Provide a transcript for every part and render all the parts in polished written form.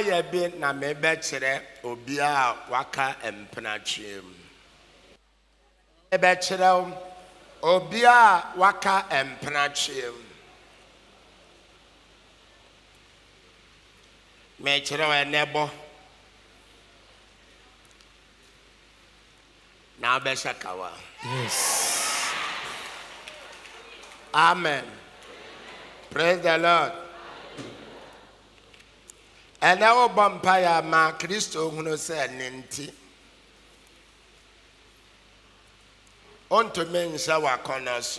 ya bi na me be kire obi a waka empenatwem. E be kire obi a waka empenatwem. Me kire we nebo. Na be shakawa. Yes. Amen. Praise the Lord. And now Bumpire Ma Christo who said Ninti. On to men sawa corners.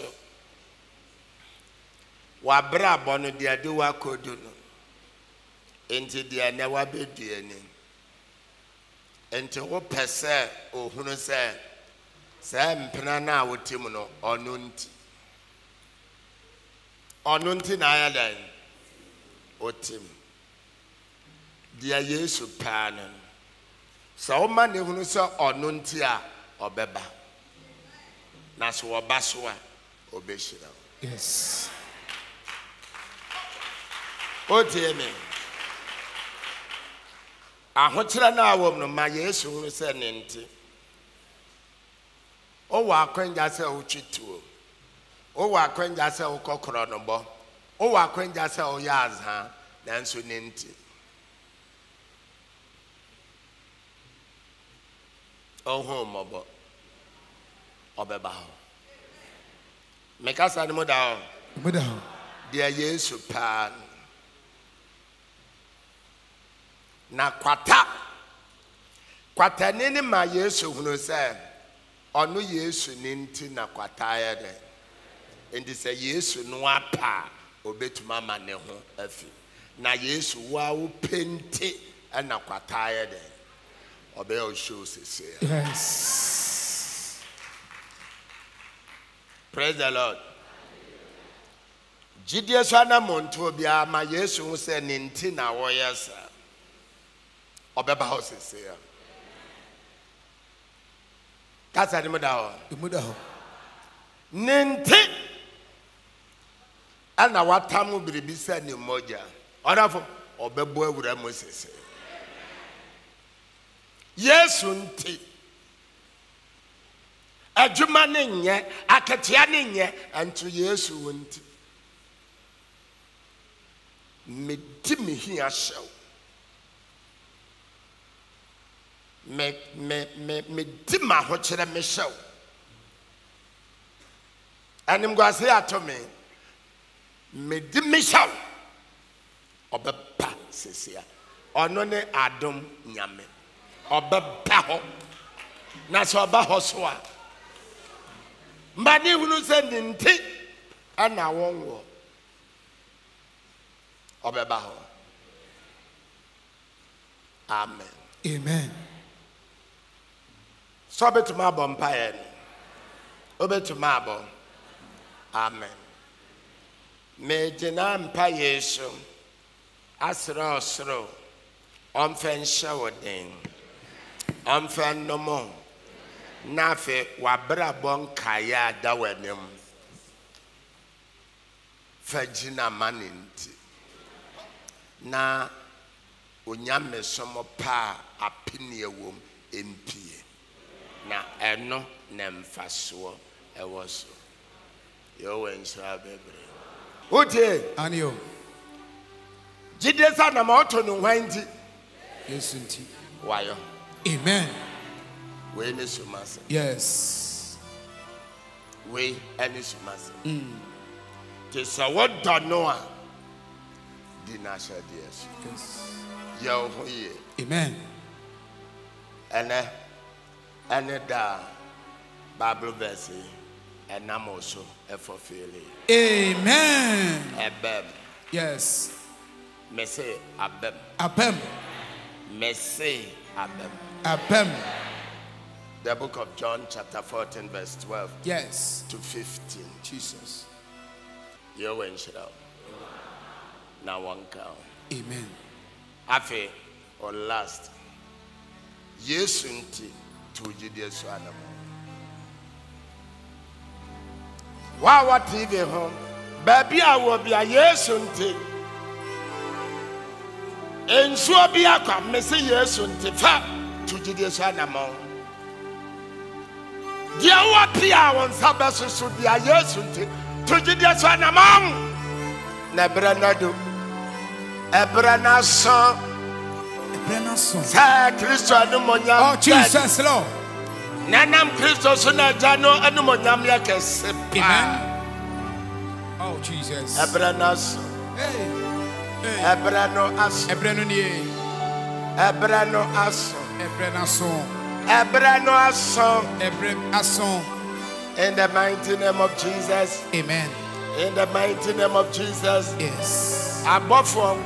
Wabra bono dia duwa koduno. Into dia never be DNA. Into what per se or who said, Sam Penana with Timono or Nunti. Or Nunti Ireland or Tim. Dear Yesu Panan. So many who say or Nuntia or Beba. Naswa Baswa or Beshira. Yes. O dear me. I want to know my Yesu who said Ninti. O wa kwenja se uchitu. O wa kwenja se ukokronobo. O wa kwenja se oyazha nanso Ninti. O home obo. Obeba ho. Mekasa ni moda ho. Moda ho. Dear Yesu pan. Na kwata nini ma Yesu hunu se onu Yesu ninti na kwata ya de enti se Yesu no apa obetuma ma ne ho afi na Yesu wa wo penti na kwata ya de obe o show sese. Yes. Praise the Lord. Jidie so na monto bia ma Yesu hu se ninti na wo yesa obeba ho sese ya. Kasa ni muda ho. Muda ho. Ninti ana watamu biribisa ni moja. Orafo obebo awura mo sese. Yesu nti. Adwuma ne nye, akatia ne nye, antu Yesu nti. Medi me hia hyew. Me di ma ho kire me hyew. Anim gwase atomi. Me di me hyew. Obeba sesia. Ono ne adom nyame. Obeba ho. Na so oba ho so a. Mbani hunu se ninti ana wonwo. Obeba ho. Amen. Amen. So betuma bompaye ni. Obetuma bo. Amen. Me jina mpa Yesu. Asro osro. Omfen shawoden. Omfen nomo. Nafe wabra bon kaya dawenem. Fajina maninti. Na onyame somo pa apinie wom empie. Na eno nemfaso ewoso. Yo wensa bebre. Oje Anio. Jidesa na maoto no hwanti. Yesu nti. Wayo. Amen. We ne sumase. Yes. We ene sumase. Tesa wodo no a dinasha dies. Yes. Yo hoye. Amen. Ene da Bible verse and I'm also a fulfilling. Amen. Abem. Yes. Me say abem. Abem. Me say abem. Abem. The book of John chapter 14 verse 12. Yes. To 15. Jesus. You went shall. Now one count. Amen. Afe or last. Yesu nti to Judas anam. Wa TV home. Baby I will be a Yesu nti. Ensuo bi akwa mesi Yesu ntefa tujide so anamon. Dia wa pia won sabeso so dia Yesu nte tujide so anamon. Na branado. Ebrana son. Sa Kristo anumonyam. Oh Jesus Lord. Nanam Kristo so na jano anumonyam yakese. Amen. Oh Jesus. Ebrana son. Hey. Ebrano as. Ebrano nie. Ebrano as. Ebrana son. Ebrano ason. Ebrana. In the mighty name of Jesus. Amen. In the mighty name of Jesus. Yes. Above one.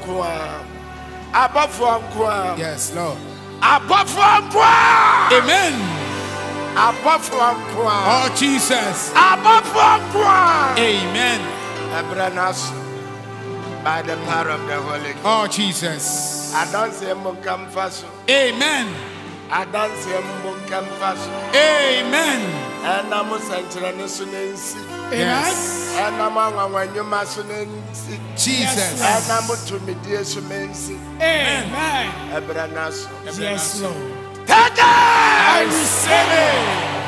Yes, Lord. Above one. Amen. Above one. Oh Jesus. Above one. Amen. Ebranas. By the power of the Holy Ghost. Oh Jesus. I don't say Mukam Faso. Amen. I don't say Mukam Faso. Amen. And I'm a central Sunensi. Yes. And I'm a when you must Sunensi. Jesus. And I'm to me, dear Sumensi. Amen. Ebranas. Yes, Lord. Take it! I receive it.